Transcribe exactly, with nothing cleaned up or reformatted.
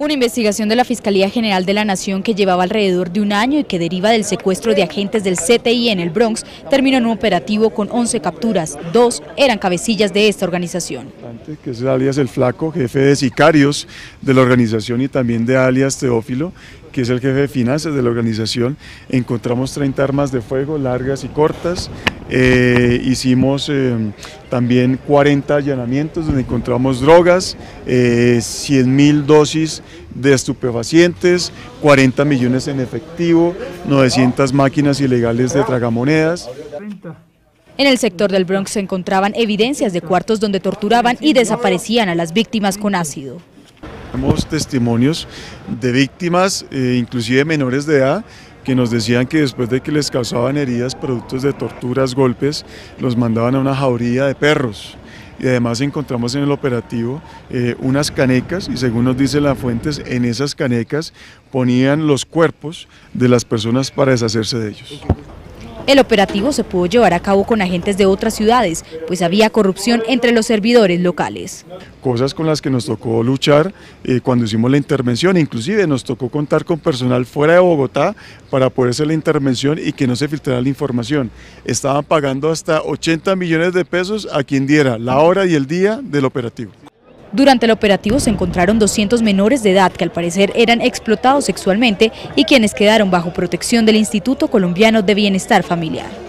Una investigación de la Fiscalía General de la Nación que llevaba alrededor de un año y que deriva del secuestro de agentes del C T I en el Bronx terminó en un operativo con once capturas. Dos eran cabecillas de esta organización. Que es alias El Flaco, jefe de sicarios de la organización, y también de alias Teófilo, que es el jefe de finanzas de la organización. Encontramos treinta armas de fuego largas y cortas. Eh, hicimos eh, también cuarenta allanamientos donde encontramos drogas, eh, cien mil dosis de estupefacientes, cuarenta millones en efectivo, novecientas máquinas ilegales de tragamonedas. En el sector del Bronx se encontraban evidencias de cuartos donde torturaban y desaparecían a las víctimas con ácido. Tenemos testimonios de víctimas, eh, inclusive menores de edad, que nos decían que después de que les causaban heridas productos de torturas, golpes, los mandaban a una jauría de perros. Y además encontramos en el operativo eh, unas canecas, y según nos dicen las fuentes, en esas canecas ponían los cuerpos de las personas para deshacerse de ellos. El operativo se pudo llevar a cabo con agentes de otras ciudades, pues había corrupción entre los servidores locales. Cosas con las que nos tocó luchar eh, cuando hicimos la intervención, inclusive nos tocó contar con personal fuera de Bogotá para poder hacer la intervención y que no se filtrara la información. Estaban pagando hasta ochenta millones de pesos a quien diera la hora y el día del operativo. Durante el operativo se encontraron doscientos menores de edad que al parecer eran explotados sexualmente y quienes quedaron bajo protección del Instituto Colombiano de Bienestar Familiar.